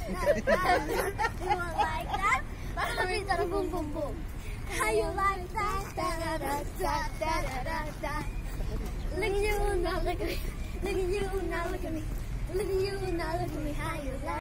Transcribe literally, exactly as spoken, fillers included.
You want like that? Boom, boom, boom. How you like that? Da da da da da da da da. Look at you now, look at me. Look at you now, look at me. Look at you now, look at me. How you like?